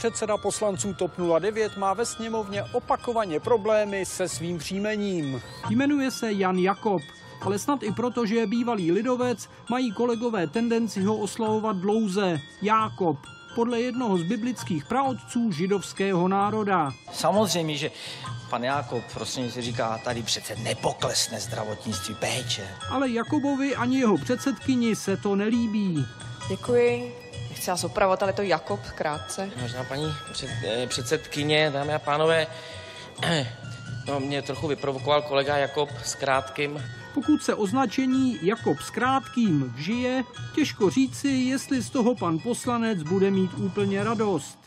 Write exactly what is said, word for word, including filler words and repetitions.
předseda poslanců TOP nula devět, má ve sněmovně opakovaně problémy se svým příjmením. Jmenuje se Jan Jakob, ale snad i proto, že je bývalý lidovec, mají kolegové tendenci ho oslavovat dlouze. Jákob, podle jednoho z biblických praotců židovského národa. Samozřejmě, že pan Jákob prostě si říká, tady přece nepoklesne zdravotnictví, péče. Ale Jakobovi ani jeho předsedkyni se to nelíbí. Děkuji. Nechci vás opravovat, ale je to Jakob, krátce. Vážená paní před, eh, předsedkyně, dámy a pánové, no, mě trochu vyprovokoval kolega Jakob s krátkým. Pokud se označení Jakob s krátkým vžije, těžko říci, jestli z toho pan poslanec bude mít úplně radost.